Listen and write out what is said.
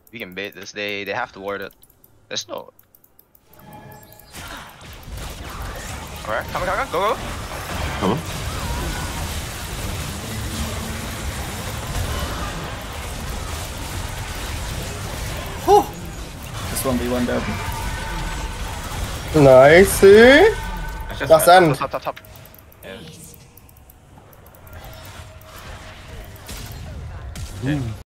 We can bait this. They have to ward it. There's no. Alright, come on, go. Come on. This 1v1 derby. Nice. That's end. Top. Yeah.